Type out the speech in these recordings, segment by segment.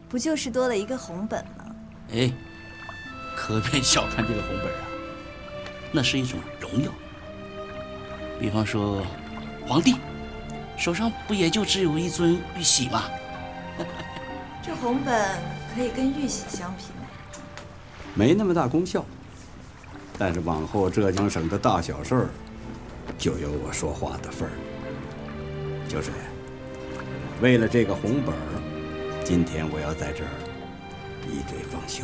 不就是多了一个红本吗？ 哎，可别小看这个红本啊，那是一种荣耀。比方说，皇帝手上不也就只有一尊玉玺吗？ 这红本可以跟玉玺相媲美， 没那么大功效，但是往后浙江省的大小事儿，就有我说话的份儿。秋水，为了这个红本儿，今天我要在这儿一对方休。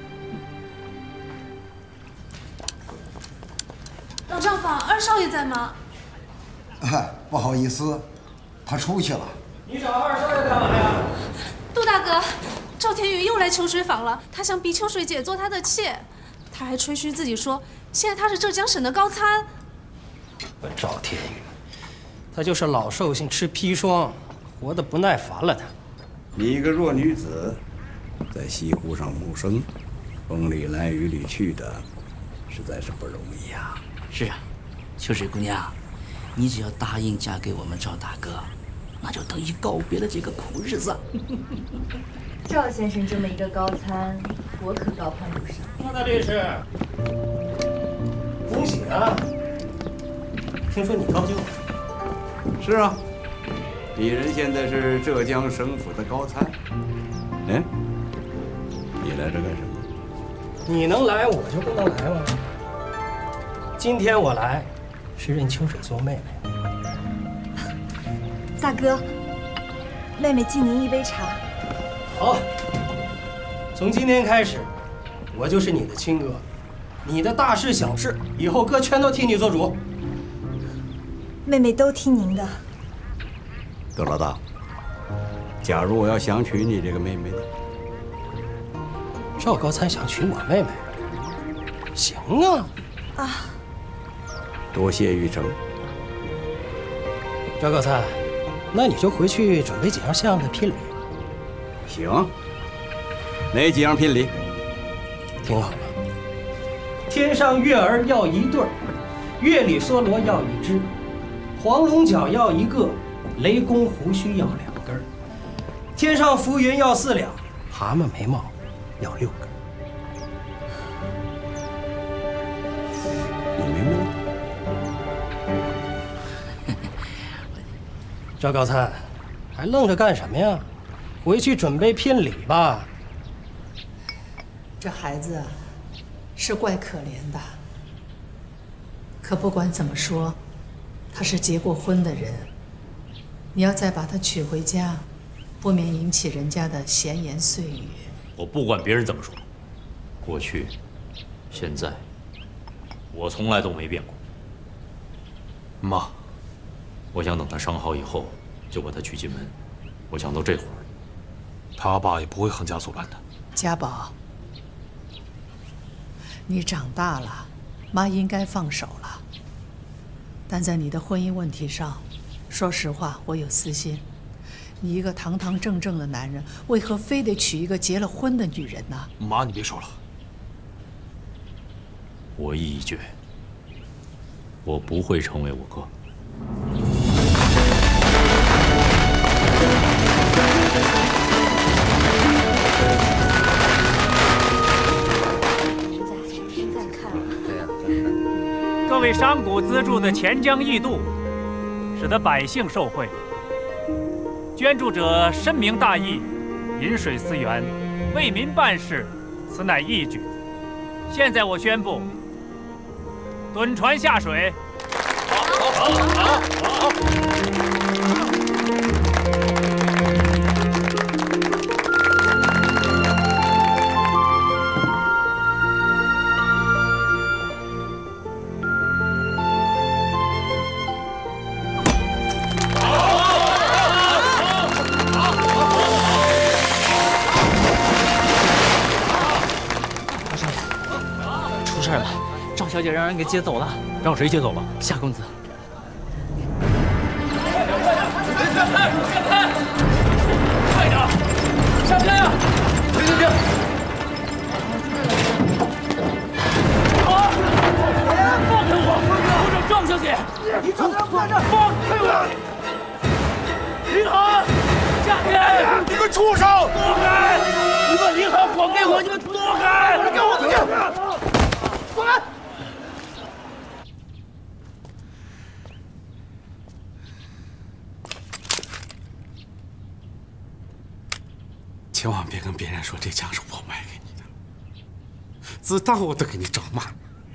老丈房，二少爷在吗？ 不好意思，他出去了。 你找二少爷干嘛呀？ 杜大哥，赵天宇又来秋水坊了，他想逼秋水姐做他的妾，他还吹嘘自己说现在他是浙江省的高参。 赵天宇，他就是老寿星吃砒霜，活得不耐烦了。他， 你一个弱女子，在西湖上谋生，风里来雨里去的，实在是不容易呀。 是啊，秋水姑娘，你只要答应嫁给我们赵大哥，那就等于告别了这个苦日子。 赵先生这么一个高参，我可高攀不上。 赵大律师，恭喜啊！听说你高就了。 是啊，鄙人现在是浙江省府的高参。哎，你来这干什么？ 你能来，我就不能来吗？今天我来，是认秋水做妹妹。 大哥，妹妹敬您一杯茶。 好，从今天开始，我就是你的亲哥，你的大事小事，以后哥全都替你做主。 妹妹都听您的。 窦老大，假如我要想娶你这个妹妹呢？ 赵高参想娶我妹妹，行啊。 啊， 多谢玉成。 赵高参，那你就回去准备几样像样的聘礼。 行，哪几样聘礼？ 听好了，天上月儿要1对，月里梭罗要1只，黄龙角要1个，雷公胡须要2根，天上浮云要4两，蛤蟆眉毛要6根。 你明白了？ 赵高参，还愣着干什么呀？回去准备聘礼吧。 这孩子啊，是怪可怜的。可不管怎么说，他是结过婚的人，你要再把他娶回家，不免引起人家的闲言碎语。 我不管别人怎么说，过去、现在，我从来都没变过。妈，我想等他伤好以后，就把他娶进门。我想到这会儿，他爸也不会横加作乱的。 家宝，你长大了，妈应该放手了。但在你的婚姻问题上，说实话，我有私心。你一个堂堂正正的男人，为何非得娶一个结了婚的女人呢？ 妈，你别说了，我意已决，我不会成为我哥。 各位商贾资助的钱江驿渡，使得百姓受惠。捐助者深明大义，饮水思源，为民办事，此乃义举。现在我宣布，趸船下水。好。 小姐让人给接走了， 让谁接走了？ 夏公子。 快点，下片呀！停！放开我！我找赵小姐！你找他放着！放开我！林寒，夏天， 你个畜生！ 放开！ 我给我，你们躲开！ 给我出去！滚！ 千万别跟别人说这枪是我买给你的，子弹我都给你找满。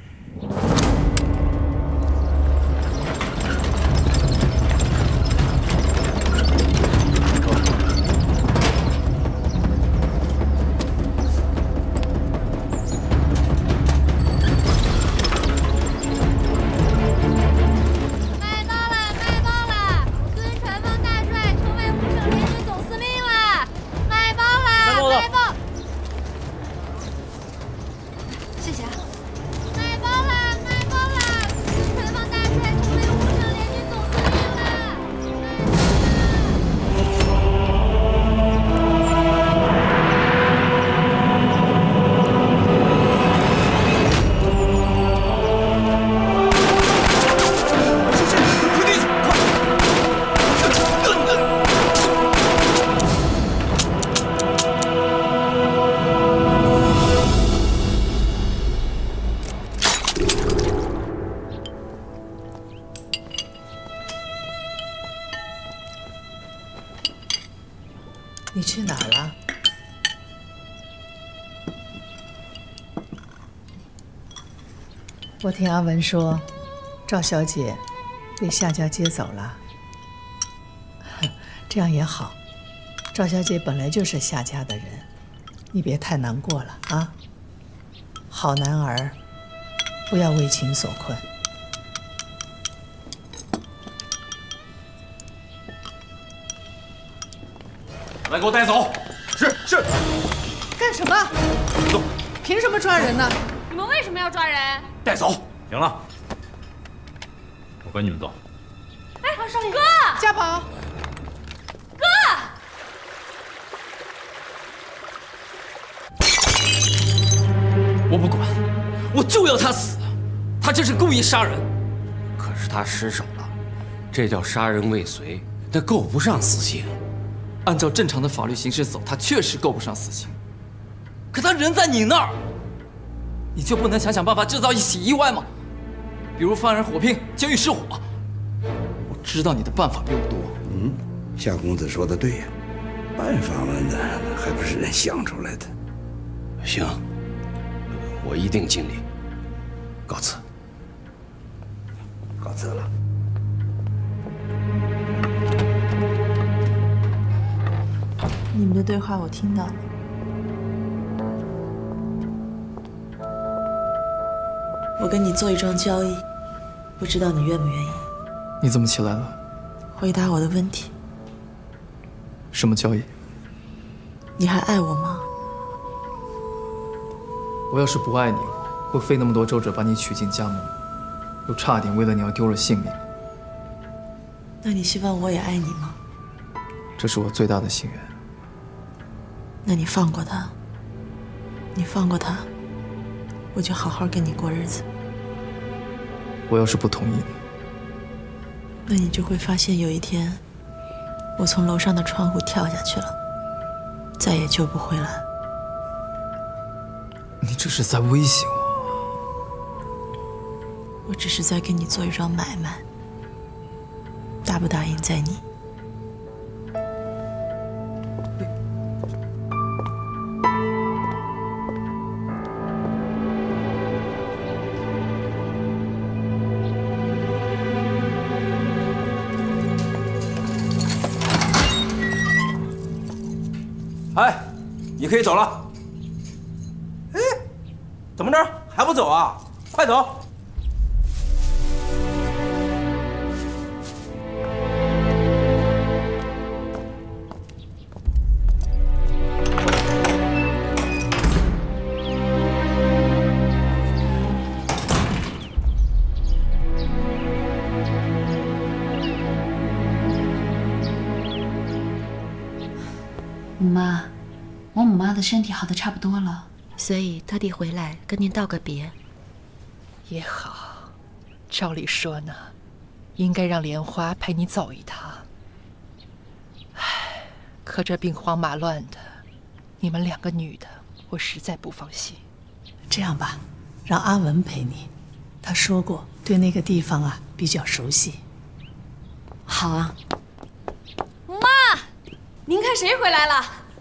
你去哪儿了？我听阿文说，赵小姐被夏家接走了。这样也好，赵小姐本来就是夏家的人，你别太难过了啊。好男儿，不要为情所困。 来，给我带走！是。 干什么？ 走！ 凭什么抓人呢？ 你们为什么要抓人？ 带走！行了，我跟你们走。 哎，少爷，哥， 家宝， 哥， 我不管，我就要他死！他这是故意杀人。 可是他失手了，这叫杀人未遂，那够不上死刑。 按照正常的法律形式走，他确实够不上死刑。可他人在你那儿，你就不能想办法制造一起意外吗？比如犯人火拼、监狱失火。我知道你的办法比我多。 夏公子说的对呀，办法嘛，那还不是人想出来的。 行，我一定尽力。告辞。 告辞了。 你们的对话我听到了。我跟你做一桩交易，不知道你愿不愿意？ 你怎么起来了？ 回答我的问题。 什么交易？ 你还爱我吗？ 我要是不爱你，会费那么多周折把你娶进家门，又差点为了你而丢了性命。 那你希望我也爱你吗？ 这是我最大的心愿。 那你放过他，你放过他，我就好好跟你过日子。 我要是不同意呢？ 那你就会发现有一天，我从楼上的窗户跳下去了，再也救不回来。 你这是在威胁我？ 我只是在跟你做一桩买卖，答不答应在你。 哎，你可以走了。哎，怎么着还不走啊？快走！ 母妈，我母妈的身体好的差不多了， 所以特地回来跟您道个别。 也好，照理说呢，应该让莲花陪你走一趟。唉，可这兵荒马乱的，你们两个女的我实在不放心。 这样吧，让阿文陪你，他说过对那个地方啊比较熟悉。 好啊。 妈，您看谁回来了？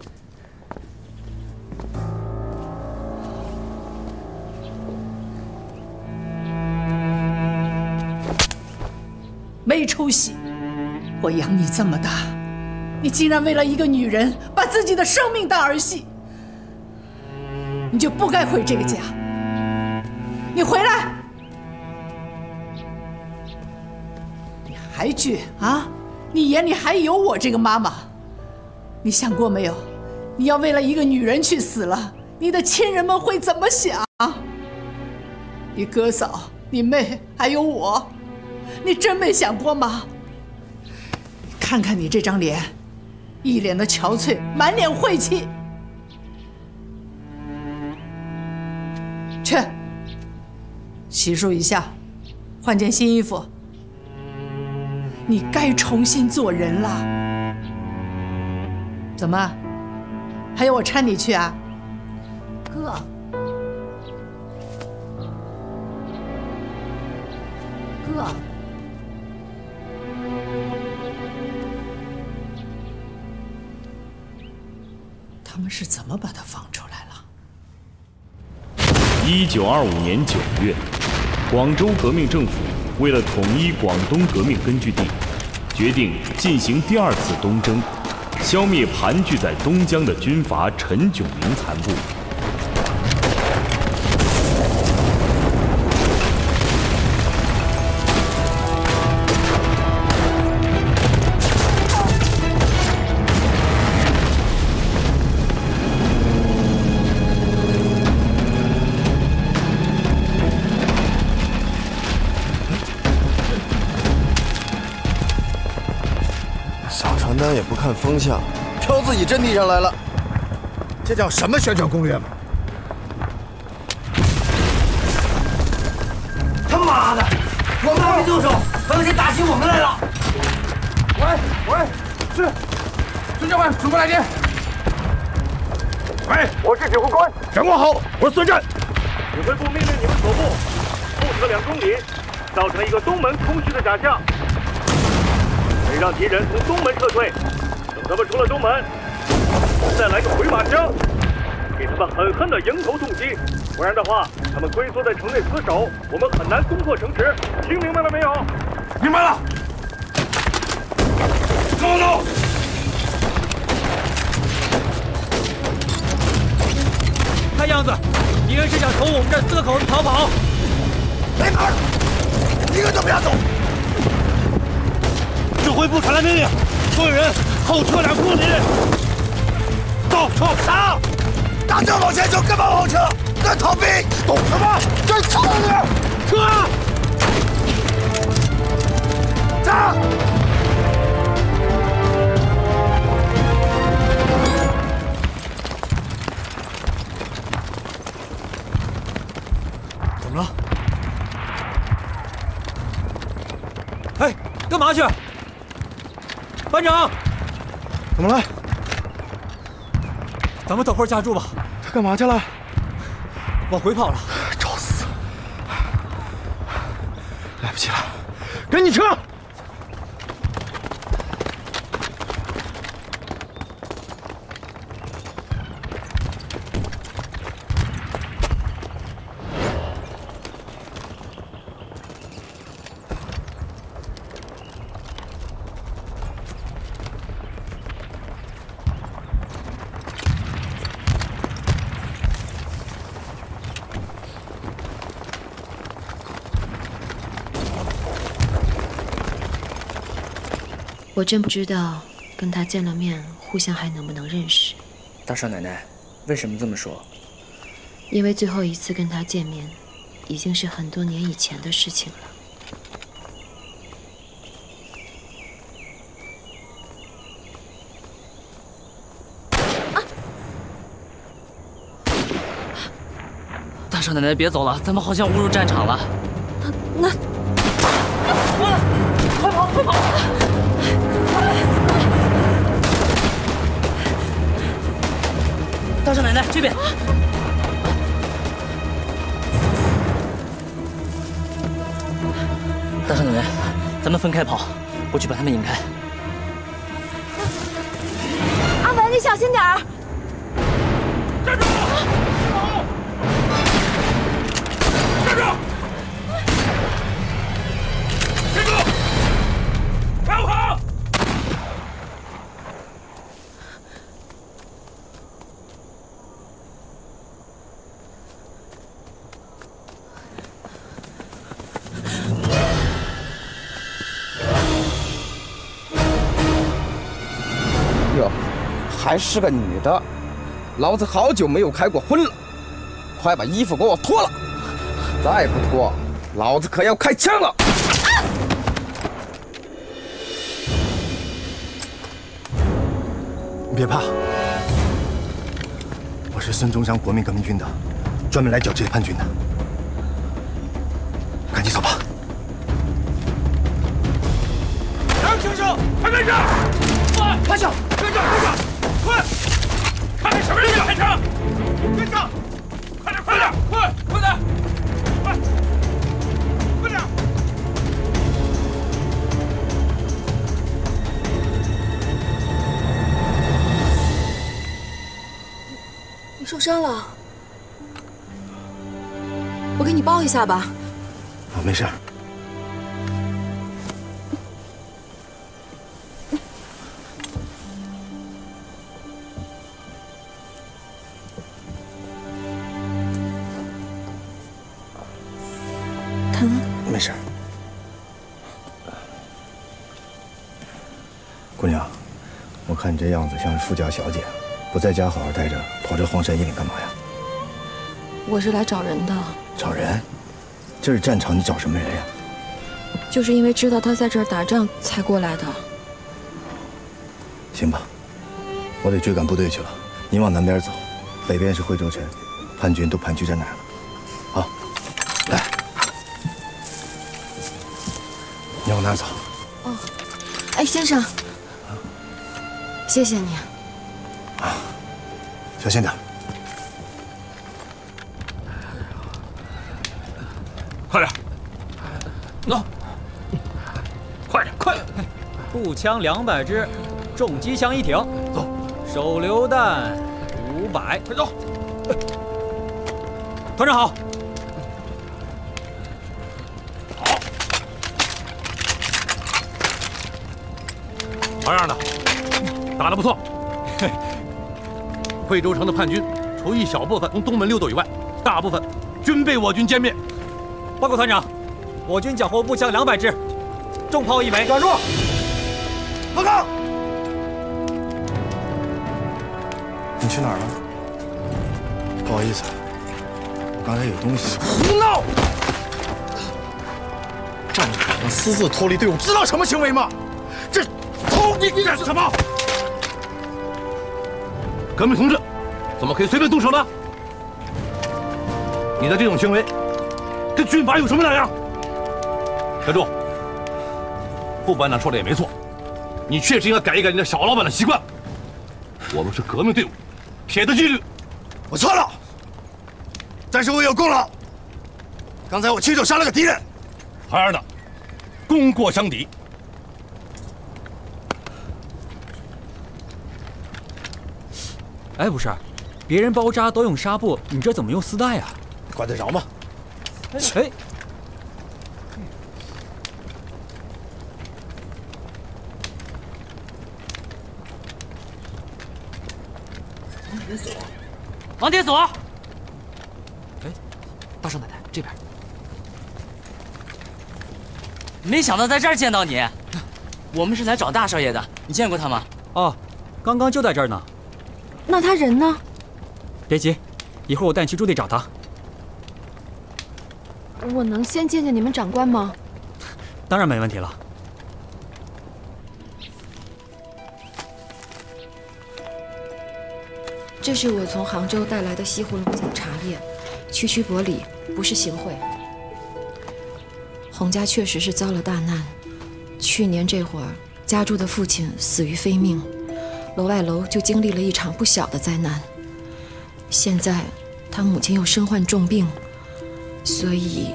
没出息！我养你这么大，你竟然为了一个女人把自己的生命当儿戏，你就不该回这个家。你回来！你还倔啊？你眼里还有我这个妈妈？你想过没有？你要为了一个女人去死了，你的亲人们会怎么想？你哥嫂、你妹还有我。你真没想过吗？看看你这张脸，一脸的憔悴，满脸晦气。去，洗漱一下，换件新衣服。你该重新做人了。怎么，还要我搀你去啊？ 哥。哥。 他们是怎么把他放出来了 ？1925年9月，广州革命政府为了统一广东革命根据地，决定进行第2次东征，消灭盘踞在东江的军阀陈炯明残部。 也不看风向，飘自己阵地上来了， 这叫什么宣传攻略吗？ 他妈的，我们还没动手，他们先打起我们来了！ 喂，是，孙教官，主播来电。喂，我是指挥官，长官好，我是孙震。 指挥部命令你们所部后撤2公里，造成一个东门空虚的假象。得让敌人从东门撤退，等他们出了东门，再来个回马枪，给他们狠狠的迎头痛击。不然的话，他们龟缩在城内死守，我们很难攻破城池。听明白了没有？ 明白了。走！ 看样子，敌人是想从我们这4个口子逃跑。 没门，一个都不要走！指挥部传来命令，所有人后撤2公里，到处打！打仗往前走，干嘛往后撤？干逃兵！懂什么？再撤点！撤！炸！ 怎么了？哎，干嘛去？班长， 怎么了？ 咱们等会儿架住吧。 他干嘛去了？ 往回跑了。 找死！来不及了，赶紧撤！ 我真不知道跟他见了面，互相还能不能认识。 大少奶奶，为什么这么说？ 因为最后一次跟他见面，已经是很多年以前的事情了。 大少奶奶，别走了，咱们好像误入战场了。 那， 快跑，快跑！ 大少奶奶这边。大少奶奶，咱们分开跑，我去把他们引开。 阿文，你小心点儿！ 站住！站住！站住！不要跑！ 哟，还是个女的，老子好久没有开过荤了，快把衣服给我脱了！再不脱，老子可要开枪了！ 你别怕，我是孙中山国民革命军的，专门来剿这些叛军的。赶紧走吧。 杨先生，开门上！快，开枪！跟上，跟上！快！看什么人开枪！跟上！快点，快点，快，快点！快，快点！ 你受伤了，我给你包一下吧。 我没事。 疼？ 没事。姑娘，我看你这样子像是富家小姐，不在家好好待着，跑这荒山野岭干嘛呀？ 我是来找人的。 找人？这是战场，你找什么人呀？ 就是因为知道他在这儿打仗才过来的。 行吧，我得追赶部队去了。你往南边走，北边是惠州城，叛军都盘踞在哪儿了？好，来，你往哪儿走？ 哦，哎，先生，谢谢你。 小心点。 快点，走！快点，快点！ 步枪200支，重机枪1挺。走。手榴弹500。 快走！ 团长好。 好。好样的，打得不错。惠州城的叛军，除一小部分从东门溜走以外，大部分均被我军歼灭。 报告团长，我军缴获步枪200支，重炮1枚。 站住！报告。你去哪儿了？不好意思，我刚才有东西。胡闹！战场上私自脱离队伍，知道什么行为吗？这偷兵！你敢是什么？ 革命同志，怎么可以随便动手呢？你的这种行为，跟军阀有什么两样？小柱，副班长说的也没错，你确实应该改一改你的小老板的习惯。我们是革命队伍，铁的纪律。 我错了，但是我有功劳。刚才我亲手杀了个敌人。 好样的，功过相抵。 哎，不是，别人包扎都用纱布，你这怎么用丝带啊？ 管得着吗？ 哎， 王铁锁。 哎，大少奶奶这边。 没想到在这儿见到你，我们是来找大少爷的，你见过他吗？ 哦，刚刚就在这儿呢。 那他人呢？ 别急，一会儿我带你去驻地找他。 我能先见见你们长官吗？ 当然没问题了。 这是我从杭州带来的西湖龙井茶叶，区区薄礼，不是行贿。洪家确实是遭了大难，去年这会儿，家主的父亲死于非命，楼外楼就经历了一场不小的灾难。 现在他母亲又身患重病，所以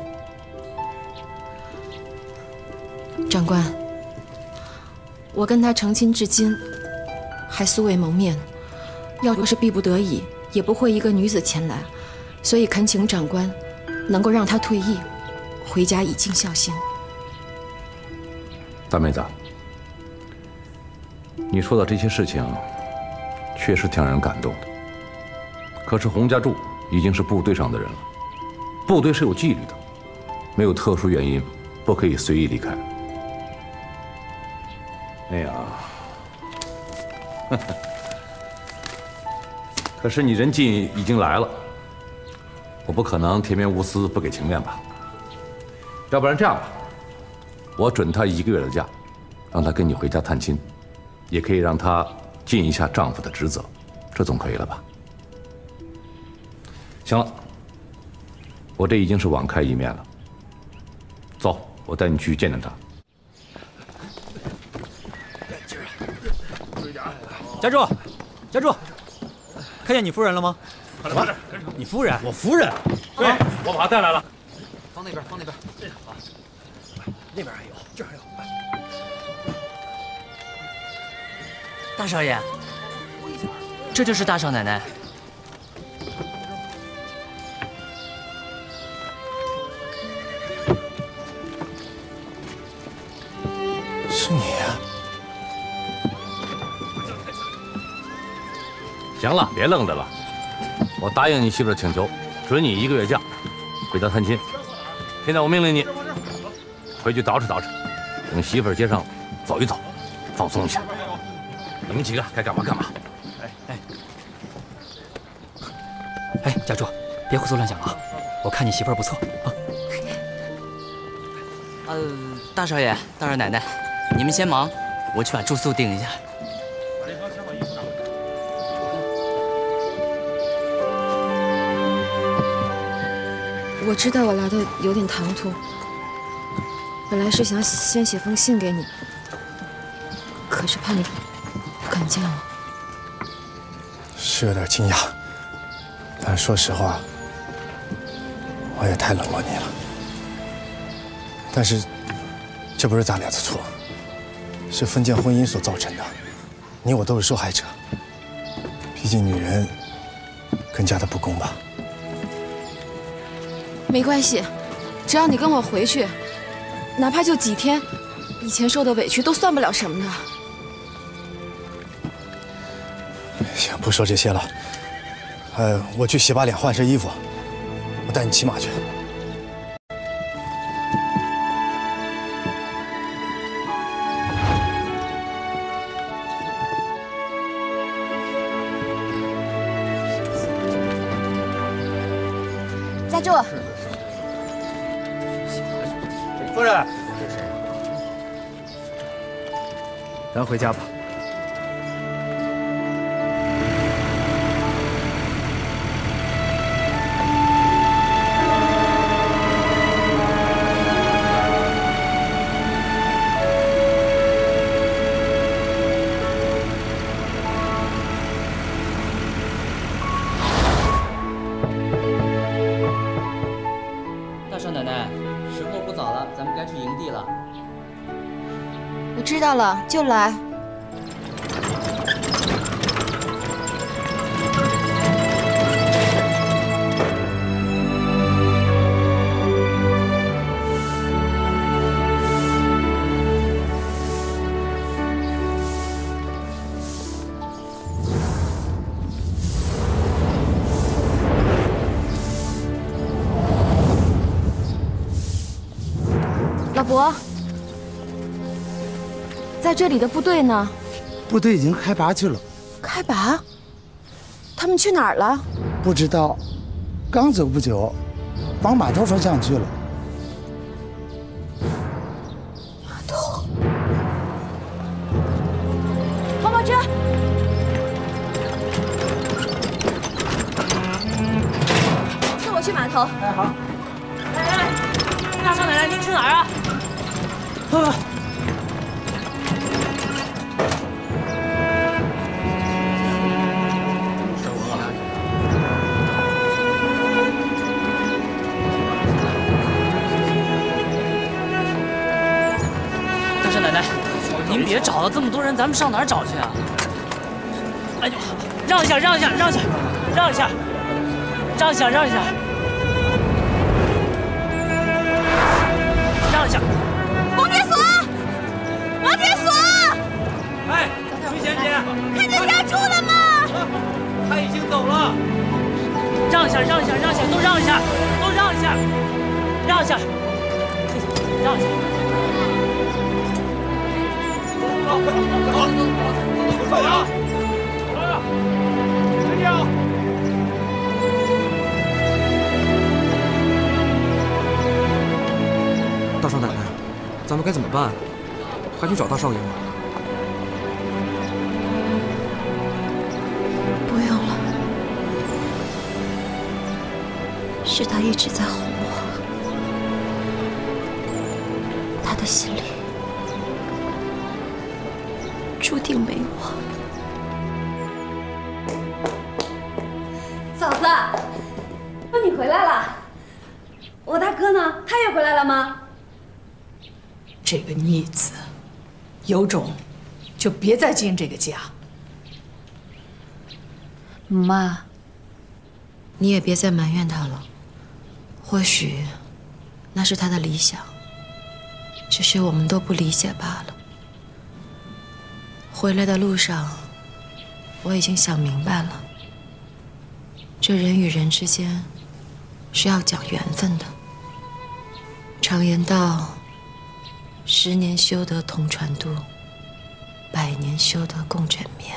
长官，我跟他成亲至今，还素未谋面。要是逼不得已，也不会一个女子前来，所以恳请长官能够让他退役，回家以尽孝心。 大妹子，你说的这些事情，确实挺让人感动的。可是洪家柱已经是部队上的人了，部队是有纪律的，没有特殊原因，不可以随意离开。哎呀，可是你人尽已经来了，我不可能铁面无私不给情面吧？要不然这样吧，我准他1个月的假，让他跟你回家探亲，也可以让他尽一下丈夫的职责，这总可以了吧？行了，我这已经是网开一面了。走，我带你去见见他。 家柱，家柱，看见你夫人了吗？ 什么？ 你夫人？ 我夫人？对，我把她带来了。 放那边，放那边。 好，那边还有，这还有。 大少爷，这就是大少奶奶。 是你呀！ 行了，别愣着了。我答应你媳妇的请求，准你1个月假，回家探亲。现在我命令你，回去捯饬捯饬，跟媳妇街上走一走，放松一下。你们几个该干嘛干嘛。 哎，家柱，别胡思乱想啊！我看你媳妇儿不错啊。 大少爷、大少奶奶，你们先忙，我去把住宿定一下。 我知道我来的有点唐突，本来是想先写封信给你，可是怕你不敢见我。 是有点惊讶，但说实话，我也太冷落你了。但是，这不是咱俩的错，是封建婚姻所造成的，你我都是受害者。毕竟女人更加的不公吧。 没关系，只要你跟我回去，哪怕就几天，以前受的委屈都算不了什么的。 行，不说这些了。我去洗把脸，换身衣服，我带你骑马去。 家柱。 夫人，咱回家吧。 大少奶奶，时候不早了，咱们该去营地了。 我知道了，就来。老伯，在这里的部队呢？ 部队已经开拔去了。 开拔？他们去哪儿了？ 不知道，刚走不久，往码头方向去了。 码头。黄宝芝，跟我去码头。 哎，好。 哎，大少奶奶，您去哪儿啊？ 底下找了这么多人，咱们上哪儿找去啊？哎呦，让一下，让一下，让一下，让一下，让一下，让一下，让一下！ 王铁锁，王铁锁！ 哎，崔贤姐， 看见家猪了吗？ 他已经走了。 让一下，让一下，让一下，都让一下，都让一下，让一下，让一下。 快点啊！谁呀？ 大少奶奶，咱们该怎么办？还去找大少爷吗？ 不用了，是他一直在哄我，他的心里。 注定没我。 嫂子，你回来了。我大哥呢？他也回来了吗？ 这个逆子，有种就别再进这个家。 妈，你也别再埋怨他了。或许那是他的理想，只是我们都不理解罢了。 回来的路上，我已经想明白了，这人与人之间是要讲缘分的。常言道：“10年修得同船渡，100年修得共枕眠。”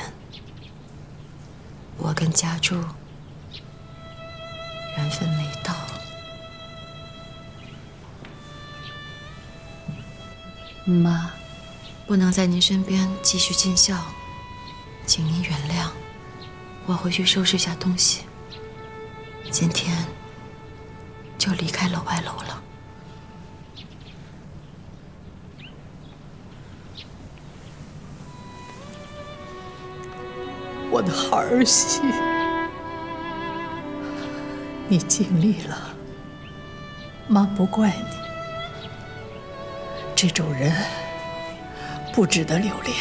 我跟家柱缘分没到。妈。 不能在您身边继续尽孝，请您原谅。我回去收拾下东西，今天就离开楼外楼了。 我的好儿媳，你尽力了，妈不怪你。这种人。 不值得留恋，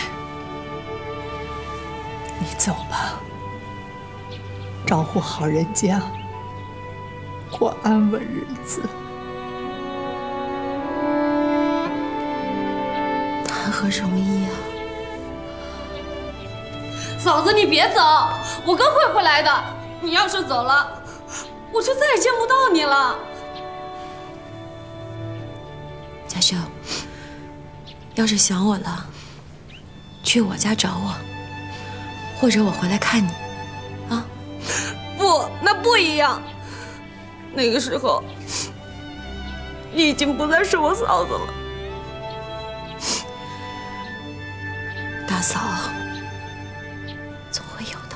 你走吧，照顾好人家，过安稳日子。 谈何容易啊！ 嫂子，你别走，我哥会回来的。你要是走了，我就再也见不到你了。 家秀。 要是想我了，去我家找我，或者我回来看你，啊？ 不，那不一样。那个时候，你已经不再是我嫂子了。 大嫂，总会有的。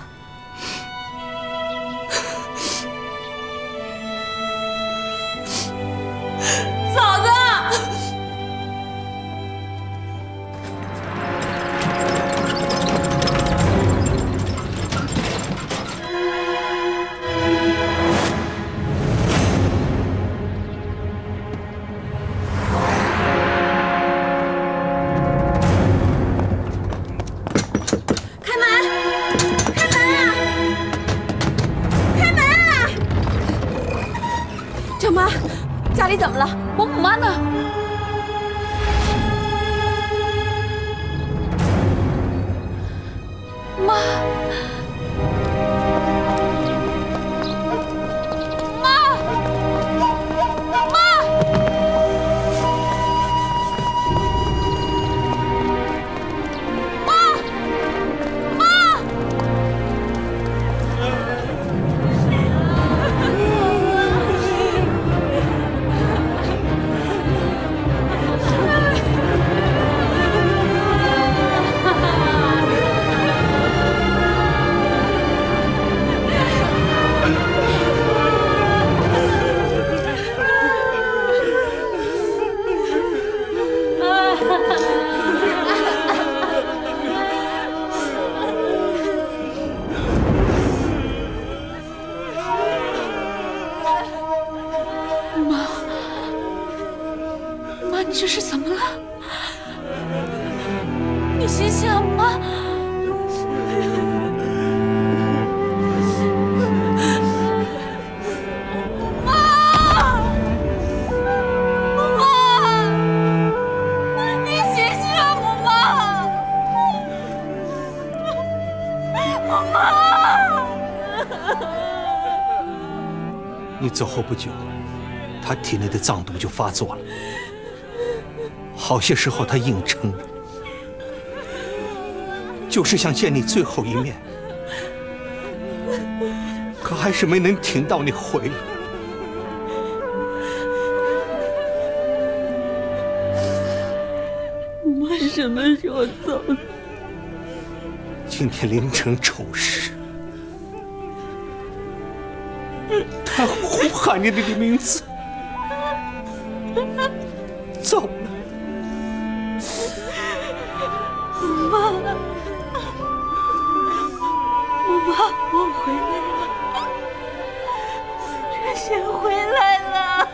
嫂子。 家里怎么了？我母妈呢？妈，妈，妈， 你现谢谢妈。 你走后不久，他体内的藏毒就发作了。好些时候他硬撑着，就是想见你最后一面，可还是没能挺到你回来。 妈什么时候走的？ 今天凌晨丑时。他呼喊你的名字，走了。 妈，妈，我回来了，春贤回来了。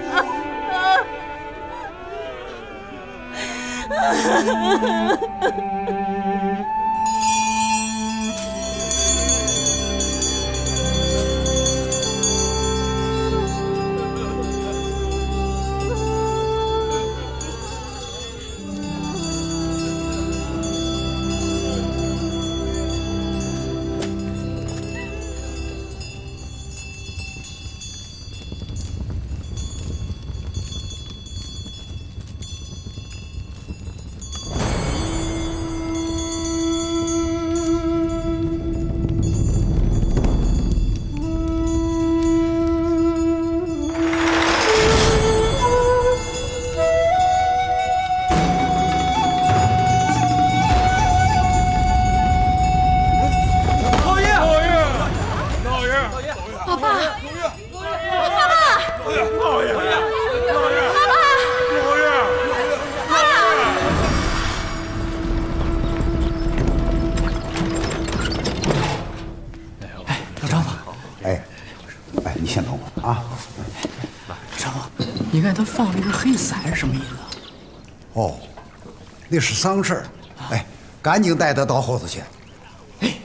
他放了一个黑伞是什么意思？ 哦，那是丧事儿。哎，赶紧带他到后头去。 哎，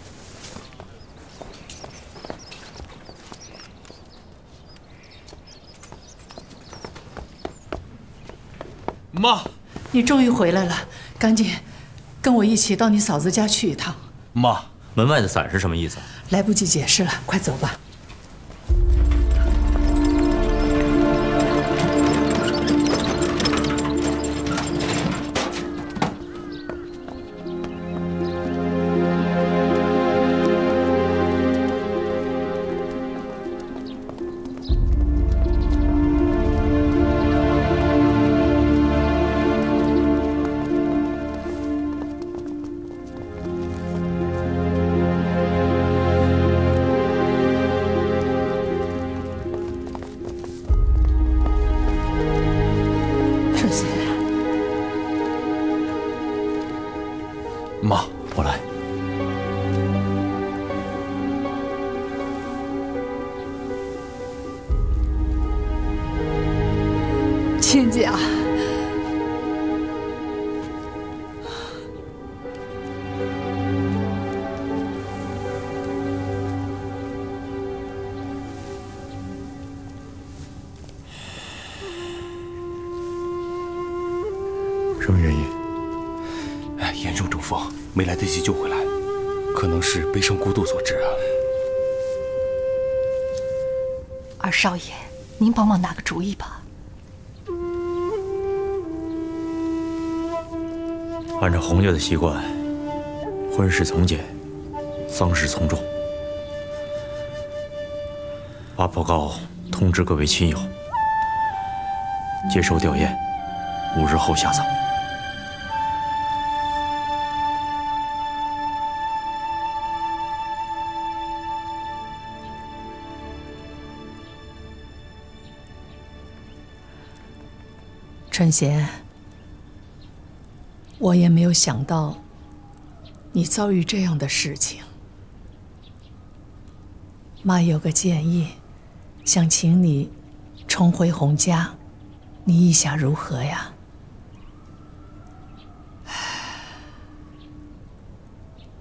妈， 你终于回来了，赶紧跟我一起到你嫂子家去一趟。 妈，门外的伞是什么意思？ 来不及解释了，快走吧。 妈，我来。 亲家， 什么原因？哎，严重中风，没来得及救回来，可能是悲伤过度所致啊。 二少爷，您帮忙拿个主意吧。 按照洪家的习惯，婚事从简，丧事从重。把报告通知各位亲友，接受吊唁，5日后下葬。 春贤，我也没有想到你遭遇这样的事情。妈有个建议，想请你重回洪家，你意下如何呀？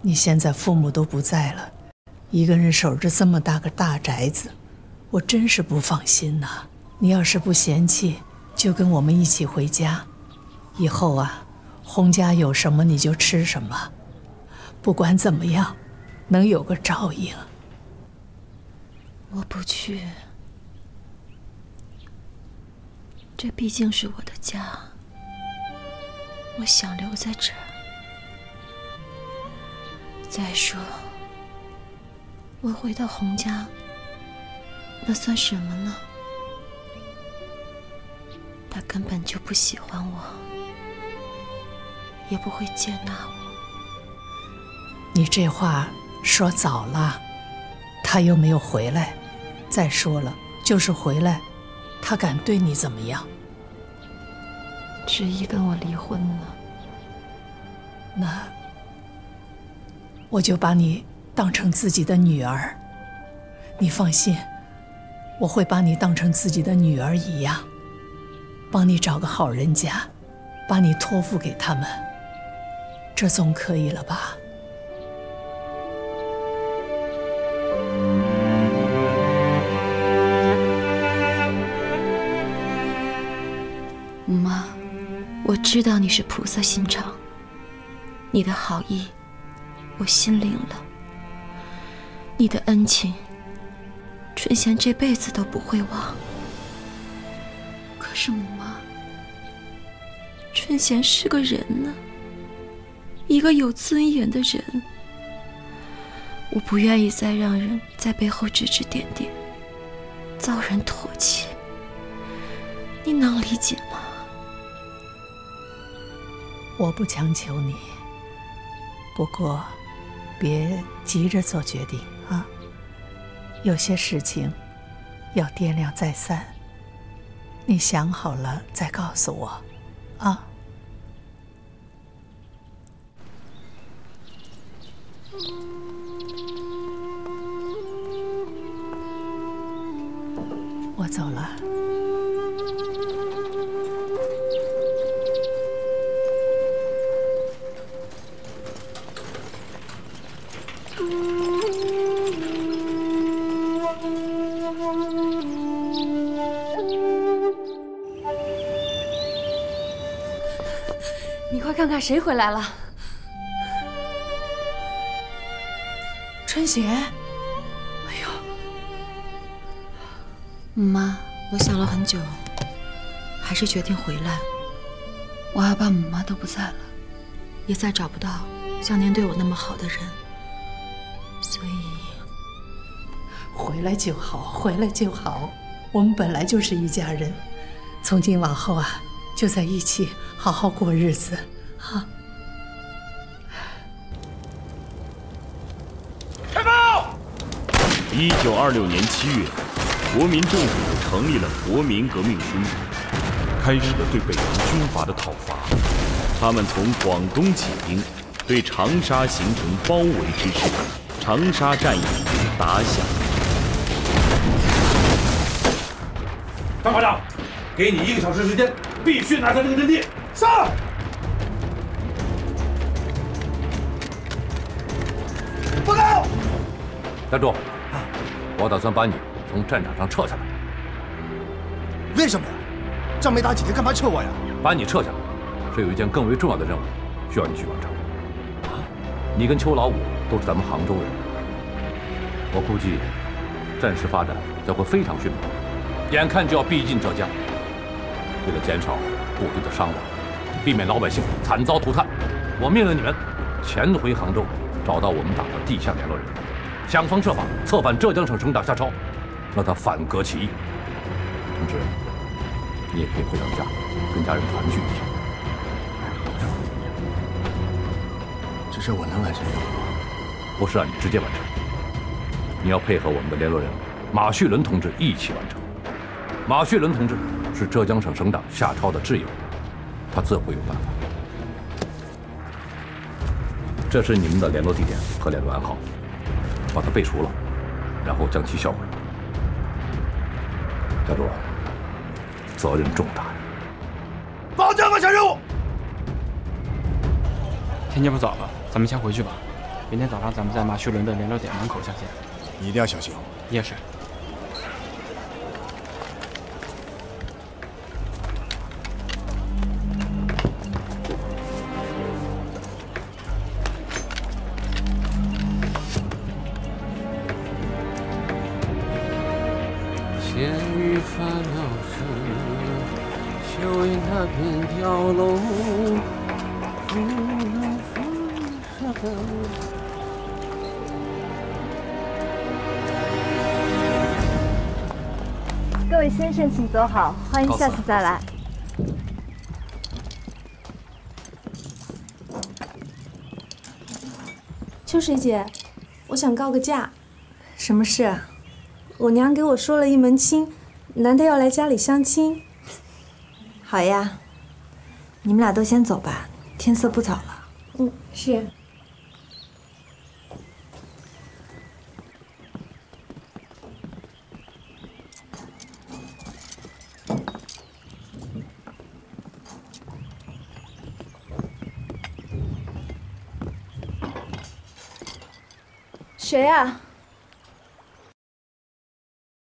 你现在父母都不在了，一个人守着这么大个大宅子，我真是不放心呐。你要是不嫌弃，就跟我们一起回家。以后啊，洪家有什么你就吃什么，不管怎么样，能有个照应。 我不去，这毕竟是我的家，我想留在这儿。再说，我回到洪家，那算什么呢？他根本就不喜欢我，也不会接纳我。 你这话说早了，他又没有回来。再说了，就是回来，他敢对你怎么样？ 执意跟我离婚呢？ 那我就把你当成自己的女儿。你放心，我会把你当成自己的女儿一样，帮你找个好人家，把你托付给他们，这总可以了吧？ 妈，我知道你是菩萨心肠，你的好意我心领了，你的恩情春贤这辈子都不会忘。可是母妈，春贤是个人呢，一个有尊严的人，我不愿意再让人在背后指指点点，遭人唾弃，你能理解吗？ 我不强求你，不过别急着做决定啊。有些事情要掂量再三，你想好了再告诉我啊。我走了。 你快看看谁回来了！ 春贤， 妈，我想了很久，还是决定回来。 我阿爸母妈都不在了， 也再找不到像您对我那么好的人，所以回来就好，回来就好。我们本来就是一家人，从今往后啊，就在一起好好过日子啊。 开炮！1926年7月，国民政府成立了国民革命军，开始了对北洋军阀的讨伐。他们从广东起兵，对长沙形成包围之势。长沙战役打响。 张科长，给你1个小时时间，必须拿下这个阵地。上！ 报告！站住！我打算把你从战场上撤下来。 为什么呀？仗没打几天，干嘛撤我呀？ 把你撤下来，是有一件更为重要的任务需要你去完成。你跟邱老五都是咱们杭州人，我估计战事发展将会非常迅猛，眼看就要逼近浙江。为了减少部队的伤亡，避免老百姓惨遭涂炭，我命令你们潜回杭州，找到我们党的地下联络人，想方设法策反浙江省省长夏超，让他反革起义。同时，你也可以回到家，跟家人团聚一下。 这事我能完成？ 不是让你直接完成，你要配合我们的联络人马旭伦同志一起完成。马旭伦同志是浙江省省长夏超的挚友，他自会有办法。这是你们的联络地点和联络暗号，把它背熟了，然后将其销毁。家主，责任重大呀！ 报这个任务。天气不早了，咱们先回去吧。 明天早上咱们在马旭伦的联络点门口相见。 你一定要小心。 你也是。 咸鱼发了声，秋叶那边飘落， 各位先生，请走好，欢迎下次再来。 秋水姐，我想告个假。 什么事啊？ 我娘给我说了一门亲，难得要来家里相亲。 好呀，你们俩都先走吧，天色不早了。 嗯，是。 谁啊？